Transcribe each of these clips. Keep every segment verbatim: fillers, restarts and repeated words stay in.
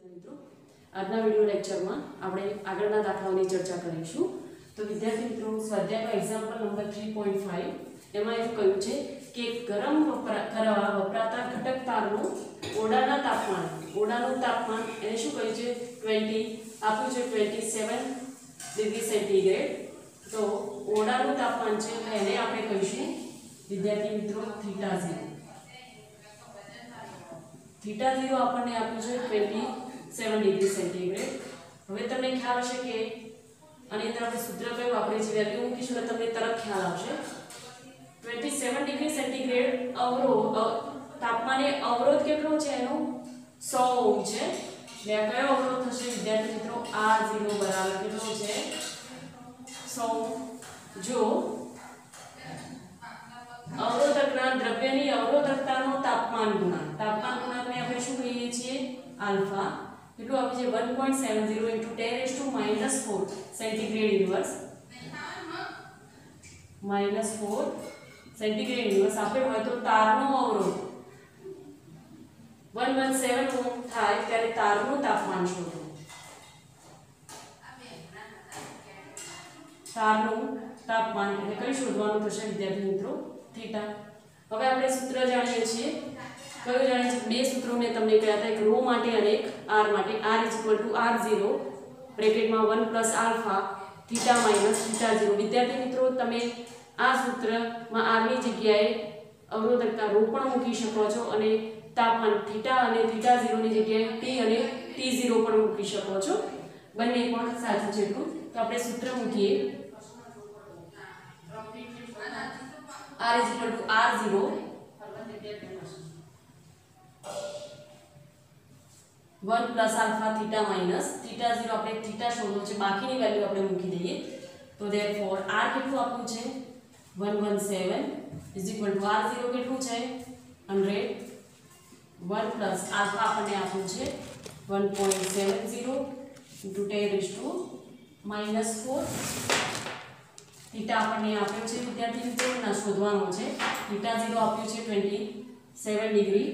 વિદ્યાર્થી મિત્રો, આજના વિડિયો લેક્ચરમાં આપણે આગળના દાખલાઓની ચર્ચા કરીશું. તો વિદ્યાર્થી મિત્રો, સ્વાધ્યાયનો એક્ઝામ્પલ નંબર ત્રણ પોઈન્ટ પાંચ એમાં એવું કહ્યું છે કે ગરમ કરવા વપરાતા ઘટક તારનું ઓરડાના તાપમાન ઓરડાનું તાપમાન એને શું કહ્યું છે વીસ આપ્યું છે સત્તાવીસ ડિગ્રી સેન્ટીગ્રેડ. તો ઓરડાનું તાપમાન છે એટલે એને આપણે કહીશું વિદ્યાર્થી મિત્રો થીટા ઝીરો. થીટા ઝીરો આપણને આપ્યું છે સત્તાવીસ ડિગ્રી સેન્ટીગ્રેડ. હવે તમને ખ્યાલ હશે કે આની અંદર આપણે સૂત્ર કયું વાપરીએ છીએ, વેલ્યુ મૂકીશું એટલે તમને તરત ખ્યાલ આવશે. સત્તાવીસ ડિગ્રી સેન્ટીગ્રેડ અવરોધ તાપમાને અવરોધ કેટલો છે એનો સો ઓહ્મ છે. એટલે આ કયો અવરોધ થશે વિદ્યાર્થી મિત્રો? આર ઝીરો બરાબર કેટલો છે? સો. જો અવરોધકના દ્રવ્યની અવરોધકતાનો તાપમાન ગુણાંક તાપમાન ગુણાંકને આપણે શું કહીએ છીએ? આલ્ફા. કેટલું આપે છે? one point seven zero into ten raised to minus four centigrade inverse minus four centigrade inverse આપેલ હોય તો તારનો અવરોધ one hundred seventeen ઓહ્મ થાય ત્યારે તારનું તાપમાન શોધો. તારનું તાપમાન એટલે કઈ શોધવાનું થશે વિદ્યાર્થી મિત્રો? થીટા. હવે આપણે સૂત્ર જાણીએ છીએ. કયું જાણીએ છીએ? બે સૂત્રો મેં તમને કહ્યા હતા, એક રો માટે અને એક આર માટે. r r ઝીરો બ્રેકેટમાં one plus alpha theta minus theta zero. વિદ્યાર્થી મિત્રો, તમે આ સૂત્રમાં r ની જગ્યાએ અવરોધકતા રો પણ મૂકી શકો છો અને તાપમાન થીટા અને થીટા ઝીરો ની જગ્યાએ t અને t ઝીરો પણ મૂકી શકો છો. બંને પણ સાચું છે એટલું. તો આપણે સૂત્ર મૂકીએ. r r zero one plus alpha theta minus theta zero આપણે theta શોધવો છે, બાકીની વેલ્યુ આપણે મૂકી દઈએ. તો therefore r કેટલું આપ્યું છે? one hundred seventeen is equal to r zero કેટલું છે? one hundred. one plus alpha આપણને આપ્યું છે one point seven zero into ten raised to minus four. Theta આપણને આપ્યું છે વિદ્યાર્થી મિત્રો ના શોધવાનો છે. થીટા ઝીરો આપ્યું છે twenty-seven ડિગ્રી.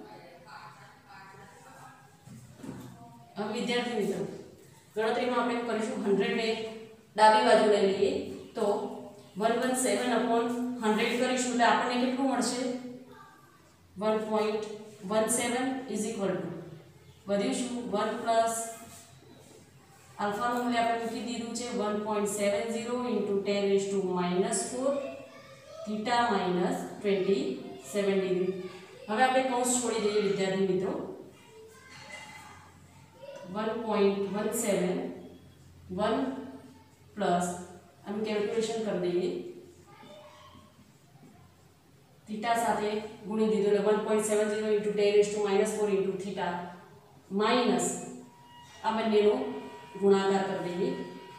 હવે વિદ્યાર્થી મિત્રો, ગણતરીમાં આપણે કરીશું hundred ને ડાબી બાજુ લઈ લઈએ તો one hundred seventeen upon one hundred કરીશું એટલે આપણને કેટલું મળશે? one point one seven is equal to વધીશું one plus આલ્ફાનું મૂલ્ય આપણે મૂકી દીધું છે one point seven zero into ten raised to minus four theta minus twenty-seven degree. હવે આપણે કૌંસ છોડી દઈએ વિદ્યાર્થી મિત્રો. one point one seven one plus हम कैलकुलेशन कर देंगे थीटा સાથે ગુણી દીધું એટલે one point seven zero into ten raised to minus four into theta minus આ બંનેનો ગુણાકાર કરી દઈએ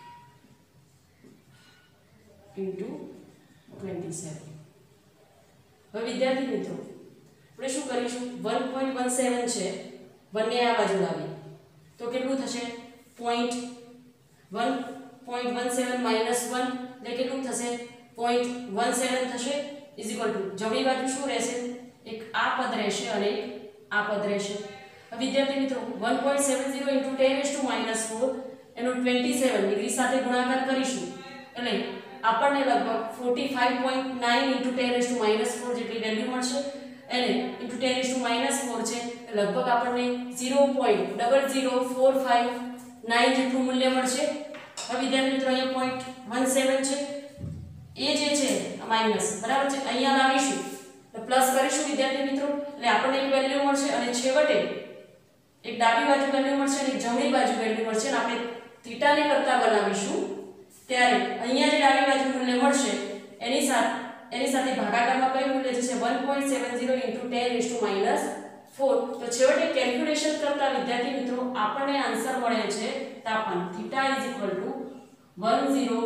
into twenty-seven. હવે વિદ્યાર્થી મિત્રો, આપણે શું કરીશું? one point one seven છે, બંને આ બાજુ લાવીએ તો કેટલું થશે? point one point one seven minus one એટલે કેટલું થશે? point one seven થશે is equal to જમણી બાજુ શું રહેશે? એક આ પદ રહેશે અને એક આ પદ રહેશે. વિદ્યાર્થી મિત્રો, one point seven zero into ten raised to minus four એનો twenty-seven ડિગ્રી સાથે ગુણાકાર કરીશું એટલે આપણને લગભગ forty-five point nine into ten raised to minus four જેટલી વેલ્યુ મળશે. એને into ten raised to minus four છે લગભગ આપણને zero point zero zero four five nine જેટલું મૂલ્ય મળશે. હવે વિદ્યાર્થી મિત્રો, અહીંયા point one seven છે, એ જે છે માઈનસ બરાબર છે, અહીંયા લાવીશું તો પ્લસ કરીશું વિદ્યાર્થી મિત્રો એટલે આપણને એક વેલ્યુ મળશે અને છેવટે એક ડાબી બાજુ વેલ્યુ મળશે અને એક જમણી બાજુ વેલ્યુ મળશે. અને આપણે થીટાને કરતા બનાવીશું ત્યારે અહીંયા જે ડાબી બાજુ મૂલ્ય મળશે એની સાથે એની સાથે ભાગાકારમાં કયું મૂલ્ય જશે? one point seven zero into ten raised to minus four. તો છેવટે કેલ્ક્યુલેશન કરતા વિદ્યાર્થી મિત્રો આપણને આન્સર મળે છે તાપમાન theta is equal to one thousand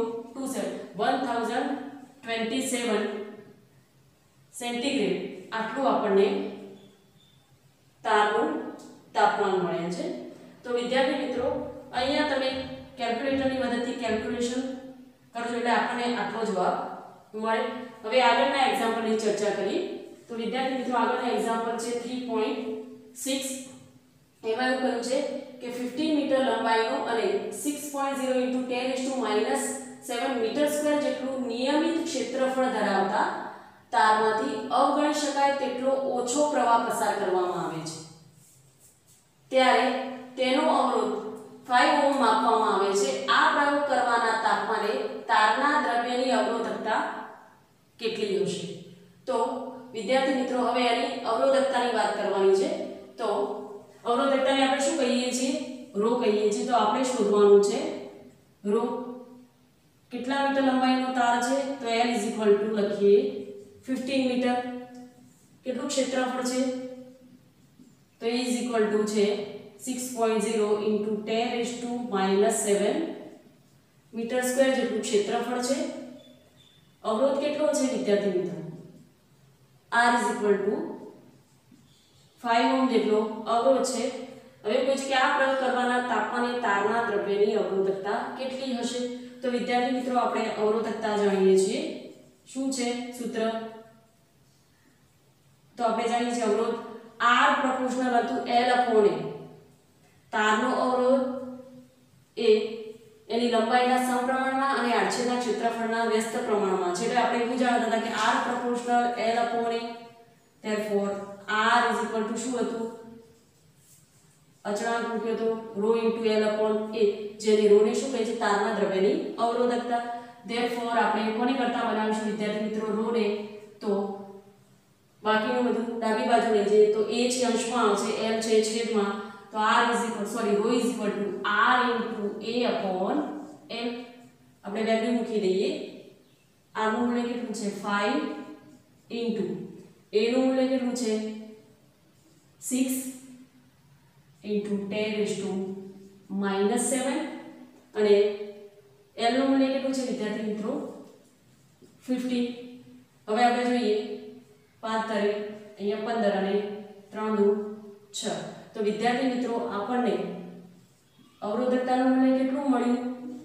twenty-seven centigrade. આટલું આપણને તારનું તાપમાન મળે છે. તો વિદ્યાર્થી મિત્રો, અહીંયા તમે કેલ્ક્યુલેટરની મદદથી કેલ્ક્યુલેશન કરજો એટલે આપણને આટલો જવાબ મળે. હવે આગળના એક્ઝામ્પલની ચર્ચા કરીએ. તો વિદ્યાર્થી મિત્રો, આગળના એક્ઝામ્પલ છે three point six એમાં એવું કહ્યું છે કે ફિફ્ટીન મીટર લંબાઈનો અને six point zero into ten is two minus seven metre square જેટલું નિયમિત ક્ષેત્રફળ ધરાવતા તારમાંથી અવગણી શકાય તેટલો ઓછો પ્રવાહ પસાર કરવામાં આવે છે ત્યારે તેનો અવરોધ પાંચ ઓહ્મ માપવામાં આવે છે. આ પ્રયોગ કરવાના તાપમાને તારના દ્રવ્યની અવરોધકતા કેટલી હશે? તો વિદ્યાર્થી મિત્રો હવે આની અવરોધકતાની વાત કરવાની છે. તો અવરોધકતાને આપણે શું કહીએ છીએ? રો કહીએ છીએ. તો આપણે શોધવાનું છે રો. કેટલા મીટર લંબાઈનો તાર છે? તો L = લખીએ ફિફ્ટીન મીટર. કેટલું ક્ષેત્રફળ છે? તો A = છે six point zero into ten is two minus seven metre square જેટલું ક્ષેત્રફળ છે. અવરોધ કેટલો છે વિદ્યાર્થી મિત્રો? R = પાંચ ઓહ્મ જેટલો અવરોધ છે. હવે કહે છે કે આ પ્રયોગ કરવાના તાપમાને તારના દ્રવ્યની અવરોધકતા કેટલી હશે? તો વિદ્યાર્થી મિત્રો આપણે અવરોધકતા જાણીએ છીએ. શું છે સૂત્ર? તો આપણે જાણીએ છીએ અવરોધ R proportional to L upon A. તારનો અવરોધ એ એની લંબાઈના સમપ્રમાણમાં અને આડછેદના ક્ષેત્રફળના વ્યસ્ત પ્રમાણમાં છે. એટલે આપણે એવું જાણતા હતા કે R proportional L upon A. therefore R = શું હતું? અચળાંક મૂક્યો તો ρ * L upon A, જેની ρ ને શું કહે છે? તારના દ્રવ્યની અવરોધકતા. therefore આપણે કોની કરતા બનાવીશું વિદ્યાર્થી મિત્રો? ρ ને. તો બાકીનું બધું ડાબી બાજુ લઈ જઈએ તો A છે અંશમાં આવશે, L છે છેદમાં. તો R sorry ρ = R * A upon L. આપણે વેલ્યુ મૂકી દઈએ. R નું મૂલ્ય કેટલું છે? પાંચ ઇન્ટુ A નું મૂલ્ય કેટલું છે? Six into ten is two minus seven અને L નું મૂલ્ય કેટલું છે વિદ્યાર્થી મિત્રો? ફિફ્ટીન. હવે આપણે જોઈએ પાંચ તારીખ અહીંયા પંદર અને ત્રણ દુ છ. તો વિદ્યાર્થી મિત્રો આપણને અવરોધકતાનું મૂલ્ય કેટલું મળ્યું?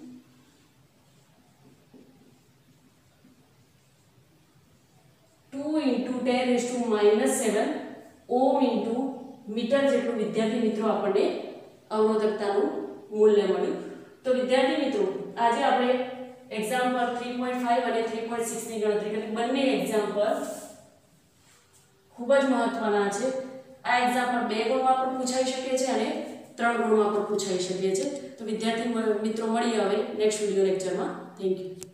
Two into ten is two minus seven ohm into metre જેટલું વિદ્યાર્થી મિત્રો આપણને અવરોધકતાનું મૂલ્ય મળ્યું. તો વિદ્યાર્થી મિત્રો આજે આપણે એક્ઝામ્પલ થ્રી પોઈન્ટ ફાઈવ અને થ્રી પોઈન્ટ સિક્સ ની ગણતરી કરી. બંને એક્ઝામ્પલ ખૂબ જ મહત્વના છે. આ એક્ઝામ્પલ બે ગુણમાં પણ પૂછાઈ શકે છે અને ત્રણ ગુણમાં પણ પૂછાઈ શકે છે. તો વિદ્યાર્થી મિત્રો મળીએ હવે નેક્સ્ટ વિડિયો લેક્ચરમાં. Thank you.